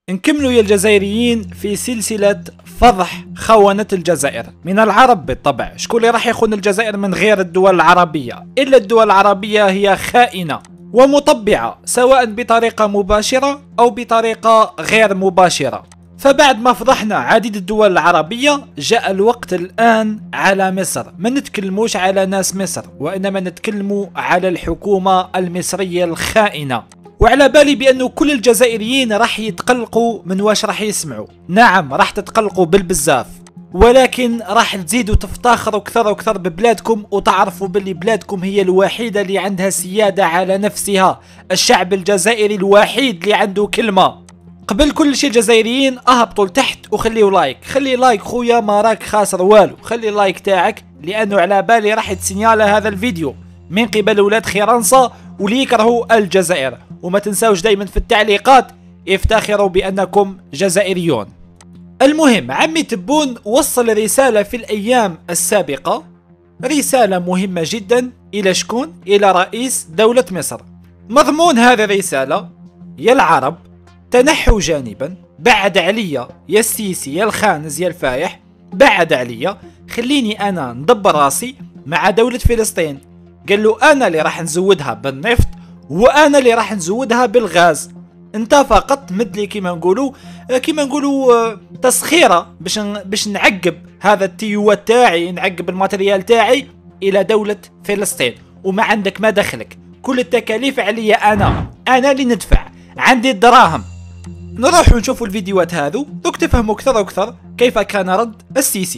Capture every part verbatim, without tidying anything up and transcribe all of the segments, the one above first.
نكملوا يا الجزائريين في سلسلة فضح خونة الجزائر من العرب بالطبع. شكون اللي راح يخون الجزائر من غير الدول العربية؟ إلا الدول العربية هي خائنة ومطبعة، سواء بطريقة مباشرة أو بطريقة غير مباشرة. فبعد ما فضحنا عديد الدول العربية، جاء الوقت الآن على مصر. ما نتكلموش على ناس مصر، وإنما نتكلموا على الحكومة المصرية الخائنة. وعلى بالي بأنه كل الجزائريين راح يتقلقوا من واش راح يسمعوا. نعم، راح تتقلقوا بالبزاف، ولكن راح تزيدوا تفتخروا أكثر وأكثر ببلادكم، وتعرفوا باللي بلادكم هي الوحيدة اللي عندها سيادة على نفسها. الشعب الجزائري الوحيد اللي عنده كلمة. قبل كل شيء الجزائريين اهبطوا لتحت وخليوا لايك. خلي لايك خويا، ما راك خاسر والو. خلي لايك تاعك، لانه على بالي راح يتسينيالا هذا الفيديو من قبل ولاد خيرنصة واللي يكرهوا الجزائر. وما تنساوش دايما في التعليقات افتخروا بانكم جزائريون. المهم، عمي تبون وصل رسالة في الايام السابقة، رسالة مهمة جدا الى شكون؟ الى رئيس دولة مصر. مضمون هذه الرسالة: يا العرب تنحوا جانبا، بعد عليا يا السيسي يا الخانز يا الفايح، بعد عليا، خليني انا ندبر راسي مع دولة فلسطين. قال له انا اللي راح نزودها بالنفط وانا اللي راح نزودها بالغاز، انت فقط مدلي كيما نقولوا كيما نقولوا تسخيره باش باش نعقب هذا التيوات تاعي، نعقب الماتريال تاعي الى دولة فلسطين، وما عندك ما دخلك، كل التكاليف عليا انا، انا اللي ندفع، عندي الدراهم. نروح ونشوفوا الفيديوهات هذو دوك تفهموا اكثر واكثر كيف كان رد السيسي.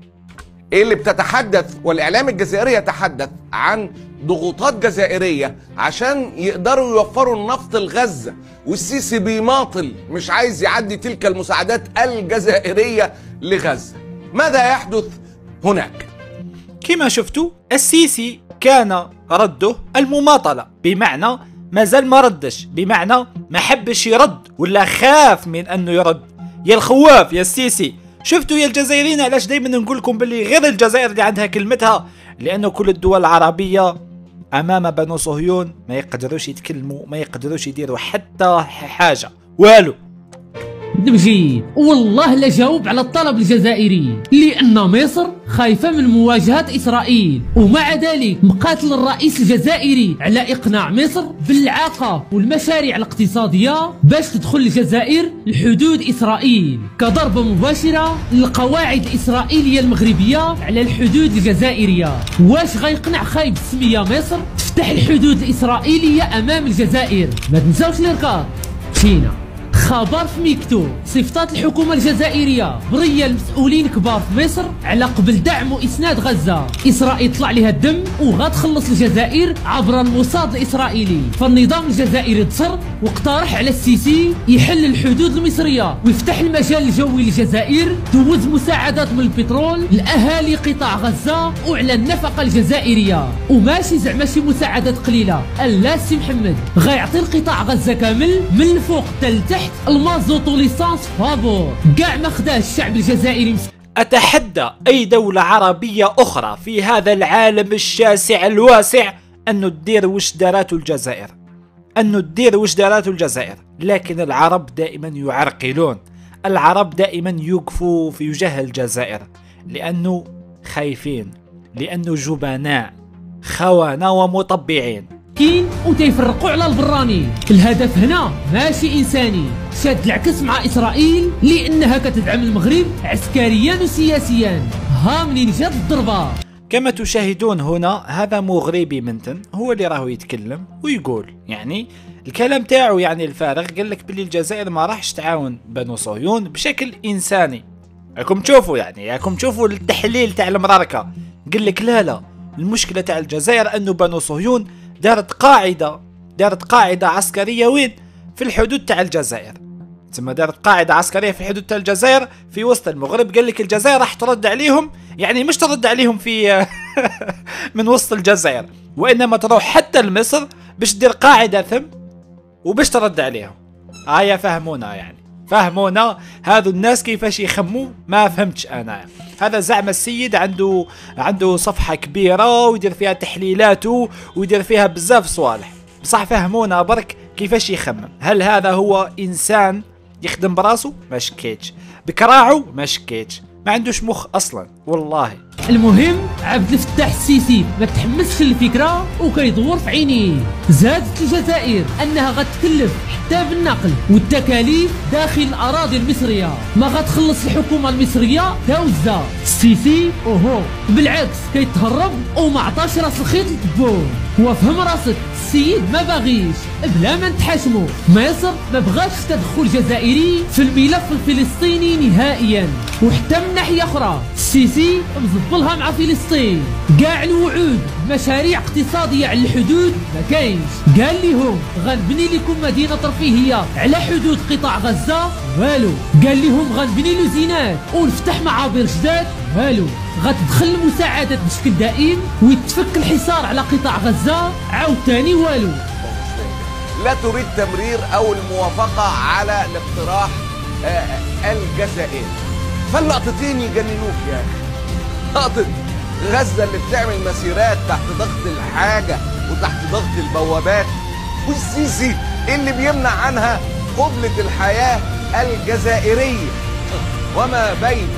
ايه اللي بتتحدث والاعلام الجزائري يتحدث عن ضغوطات جزائريه عشان يقدروا يوفروا النفط لغزه، والسيسي بيماطل مش عايز يعدي تلك المساعدات الجزائريه لغزه. ماذا يحدث هناك؟ كما شفتوا السيسي كان رده المماطله، بمعنى مازال ما ردش، بمعنى ما حبش يرد ولا خاف من انه يرد. يا الخواف يا السيسي. شفتوا يا الجزائريين علاش دائما نقول لكم باللي غير الجزائر اللي عندها كلمتها؟ لانه كل الدول العربيه امام بنو صهيون ما يقدروش يتكلموا، ما يقدروش يديروا حتى حاجه، والو. بجيد والله لا جاوب على الطلب الجزائري، لأن مصر خايفة من مواجهة إسرائيل، ومع ذلك مقاتل الرئيس الجزائري على إقناع مصر بالإعاقة والمشاريع الاقتصادية باش تدخل الجزائر لحدود إسرائيل كضربة مباشرة للقواعد الإسرائيلية المغربية على الحدود الجزائرية. واش غيقنع خايب السمية مصر تفتح الحدود الإسرائيلية أمام الجزائر؟ ما تنساوش الإركاض. مشينا خبر في ميكتو، صفات الحكومة الجزائرية برية المسؤولين كبار في مصر على قبل دعم وإسناد غزة. إسرائيل طلع لها الدم وغتخلص الجزائر عبر الموساد الإسرائيلي. فالنظام الجزائري تصر واقترح على السيسي يحل الحدود المصرية ويفتح المجال الجوي للجزائر توز مساعدات من البترول لأهالي قطاع غزة وعلى النفقة الجزائرية، وماشي زعما شي مساعدات قليلة. لا السي محمد غيعطي القطاع غزة كامل من الفوق حتى لتحت المازوت وليسانس فابور، كاع ما خداه الشعب الجزائري. أتحدى أي دولة عربية أخرى في هذا العالم الشاسع الواسع أنه تدير وش دارته الجزائر، أنه تدير وش دارته الجزائر. لكن العرب دائما يعرقلون، العرب دائما يوقفوا في وجه الجزائر، لأنه خايفين، لأنه جبناء خوانة ومطبعين كين وتيفرقوا على البراني. الهدف هنا ماشي انساني، شاد العكس مع اسرائيل لانها كتدعم المغرب عسكريا وسياسيا. ها منين جات الضربه؟ كما تشاهدون هنا، هذا مغربي منتن هو اللي راهو يتكلم ويقول يعني الكلام تاعو يعني الفارغ. قال لك باللي الجزائر ما راحش تعاون بنو صهيون بشكل انساني. راكم تشوفوا يعني راكم تشوفوا التحليل تاع المراركه. قال لك لا لا، المشكله تاع الجزائر انه بنو صهيون دارت قاعدة دارت قاعدة عسكرية وين؟ في الحدود تاع الجزائر. ثم دارت قاعدة عسكرية في الحدود تاع الجزائر في وسط المغرب. قال لك الجزائر راح ترد عليهم، يعني مش ترد عليهم في من وسط الجزائر، وإنما تروح حتى لمصر باش تدير قاعدة ثم وباش ترد عليهم. هيا فهمونا يعني فهمونا هذو الناس كيفاش يخموا، ما فهمتش انا. هذا زعم السيد عنده عنده صفحة كبيرة ويدير فيها تحليلاته ويدير فيها بزاف صوالح، بصح فهمونا برك كيفاش يخمم. هل هذا هو انسان يخدم براسو ما شكيتش، بكراعو ما شكيتش، ما عندوش مخ اصلا والله. المهم عبد الفتاح السيسي ما تحمسش الفكره وكيدور في عينيه. زادت الجزائر انها غتكلف حتى بالنقل والتكاليف داخل الاراضي المصريه، ما غتخلص الحكومه المصريه تا وزا. السيسي اوهو بالعكس كيتهرب وما عطاش راس الخيط لتبوه. وفهم راسك السيد ما باغيش بلا ما نتحاشمو. مصر ما بغاتش تدخل جزائري في الملف الفلسطيني نهائيا. وحتى من ناحيه اخرى السيسي مزبلها مع فلسطين، كاع الوعود مشاريع اقتصاديه على الحدود ما كاينش. قال لهم غنبني لكم مدينه ترفيهيه على حدود قطاع غزه، والو. قال لهم غنبني له زينات ونفتح معابر جداد، والو. غتدخل المساعدات بشكل دائم ويتفك الحصار على قطاع غزه، عاوتاني والو. لا تريد تمرير او الموافقه على الاقتراح آه الجزائري. فاللقطتين يجننوك يا اخي. لقطه غزه اللي بتعمل مسيرات تحت ضغط الحاجه وتحت ضغط البوابات، والسيسي اللي بيمنع عنها قبله الحياه الجزائريه. وما بين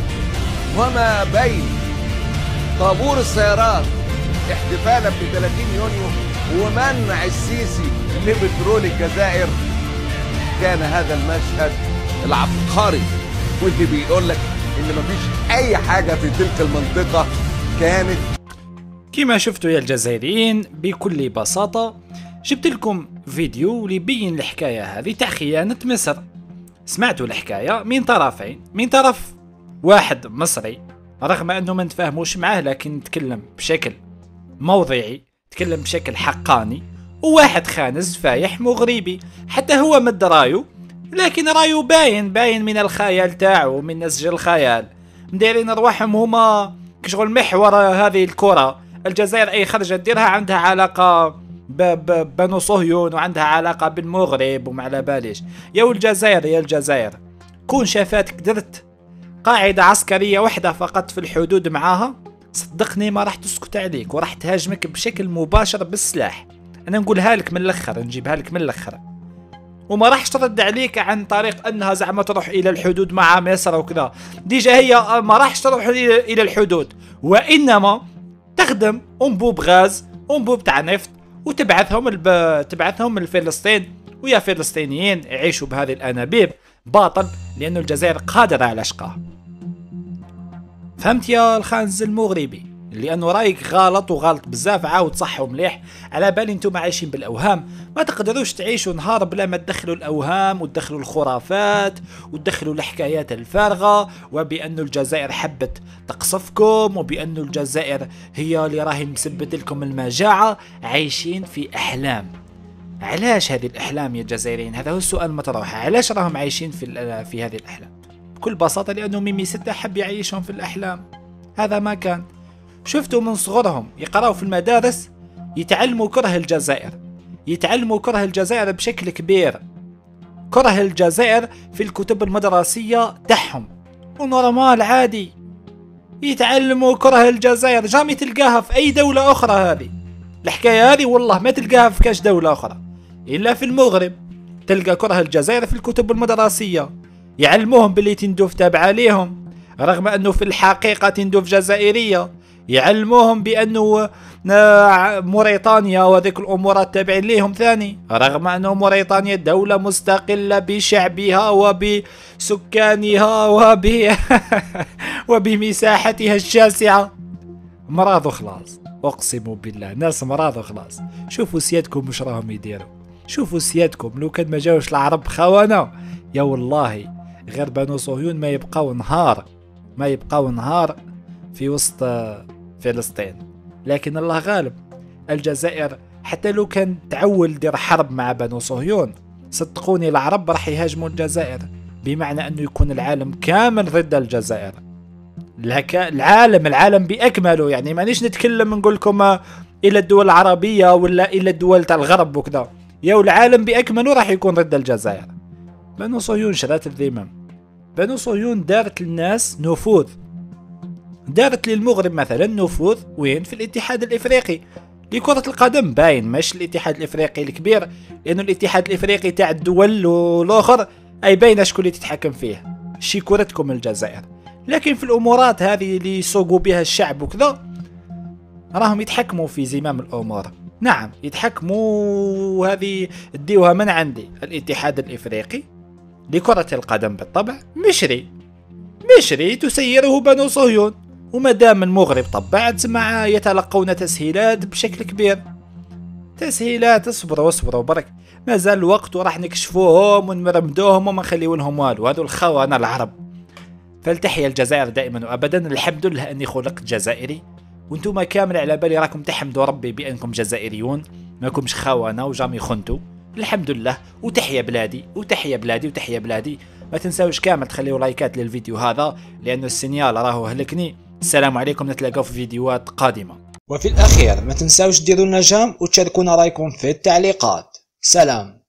وما بين طابور السيارات احتفالا ب ثلاثين يونيو ومنع السيسي لبترول الجزائر، كان هذا المشهد العبقري واللي بيقول لك ان مفيش اي حاجه في تلك المنطقه كانت. كما شفتوا يا الجزائريين بكل بساطه جبت لكم فيديو ليبين الحكايه هذه تاع خيانه مصر. سمعتوا الحكايه من طرفين، من طرف واحد مصري رغم انه ما نتفاهموش معاه لكن نتكلم بشكل موضعي، تكلم بشكل حقاني، وواحد خانز فايح مغربي حتى هو مد رايو، لكن رايو باين باين من الخيال تاعو، من نسج الخيال. مدايرين رواحهم هما كشغل محور هذه الكرة. الجزائر اي خرجة ديرها عندها علاقة ببنو صهيون وعندها علاقة بالمغرب وما على باليش. يا الجزائر يا الجزائر كون شافاتك درت قاعدة عسكرية واحدة فقط في الحدود معاها، صدقني ما راح تسكت عليك وراح تهاجمك بشكل مباشر بالسلاح. انا نقولها لك من الاخر، نجيبها لك من الاخر، وما راحش ترد عليك عن طريق انها زعما تروح الى الحدود مع مصر وكذا. ديجا هي ما راحش تروح الى الحدود، وانما تخدم انبوب غاز، انبوب تاع نفط، وتبعثهم الب... تبعثهم لفلسطين، ويا فلسطينيين يعيشوا بهذه الانابيب باطل، لأن الجزائر قادرة على شقاه. فهمت يا الخانز المغربي؟ لأنه رايك غلط وغلط بزاف، عاود صحوا مليح. على بالي انتم عايشين بالأوهام، ما تقدروش تعيشوا نهار بلا ما تدخلوا الأوهام وتدخلوا الخرافات وتدخلوا الحكايات الفارغة، وبأن الجزائر حبت تقصفكم، وبأن الجزائر هي اللي راهي مسبت لكم المجاعة. عايشين في أحلام. علاش هذه الأحلام يا الجزائريين؟ هذا هو السؤال المطروح. علاش راهم عايشين في في هذه الأحلام؟ بكل بساطة لأنه ميمي ستة حب يعيشهم في الأحلام. هذا ما كان. شفتوا من صغرهم يقراوا في المدارس، يتعلموا كره الجزائر، يتعلموا كره الجزائر بشكل كبير. كره الجزائر في الكتب المدرسية تاعهم، ونورمال عادي يتعلموا كره الجزائر. جامي تلقاها في أي دولة أخرى هذه الحكاية هذه، والله ما تلقاها في كاش دولة أخرى إلا في المغرب. تلقى كره الجزائر في الكتب المدرسية، يعلموهم باللي تندوف تابعة ليهم رغم أنه في الحقيقة تندوف جزائرية. يعلموهم بأنه موريتانيا وذيك الأمورات تابعين ليهم ثاني، رغم أنه موريتانيا دولة مستقلة بشعبها وبسكانها وب وبمساحتها الشاسعة. مراضو خلاص، اقسم بالله ناس مراضو خلاص. شوفوا سيادكم وش راهم يديروا، شوفوا سيادكم لو كان ما جاوش العرب خونه يا والله غير بنو صهيون ما يبقاو نهار، ما يبقاو نهار في وسط فلسطين. لكن الله غالب. الجزائر حتى لو كان تعول دير حرب مع بنو صهيون، صدقوني العرب راح يهاجموا الجزائر، بمعنى انه يكون العالم كامل ضد الجزائر. العالم العالم باكمله، يعني مانيش نتكلم نقول لكم الى الدول العربيه ولا الى الدول تاع الغرب وكذا، يا العالم باكمله راح يكون ضد الجزائر. بنو صهيون شرات الذمم، بنو صهيون دارت للناس نفوذ، دارت للمغرب مثلا نفوذ وين؟ في الاتحاد الافريقي لكرة القدم. باين مش الاتحاد الافريقي الكبير، لانه الاتحاد الافريقي تاع الدول والاخر اي باينه شكون اللي تتحكم فيه، شي كورتكم الجزائر. لكن في الامورات هذه اللي يسوقوا بها الشعب وكذا راهم يتحكموا في زمام الامور. نعم يتحكموا، وهذه اديوها من عندي الاتحاد الافريقي لكرة القدم بالطبع مشري مشري تسيره بنو صهيون، وما دام المغرب طبعت مع يتلقون تسهيلات بشكل كبير. تسهيلات، اصبروا اصبروا برك، مازال الوقت وراح نكشفوهم ونمرمدوهم وما نخليو لهم والو، هذو الخونة العرب. فلتحيا الجزائر دائما وابدا. الحمد لله اني خلقت جزائري، وانتم كامل على بالي راكم تحمدوا ربي بانكم جزائريون، ماكمش خونه وجامي خنتوا. الحمد لله، وتحيا بلادي وتحيا بلادي وتحيا بلادي. ما تنساوش كامل تخليوا لايكات للفيديو هذا لانه السينيال راهو هلكني. السلام عليكم، نتلاقاو في فيديوهات قادمه. وفي الاخير ما تنساوش ديروا لنا جام وتشاركونا رايكم في التعليقات. سلام.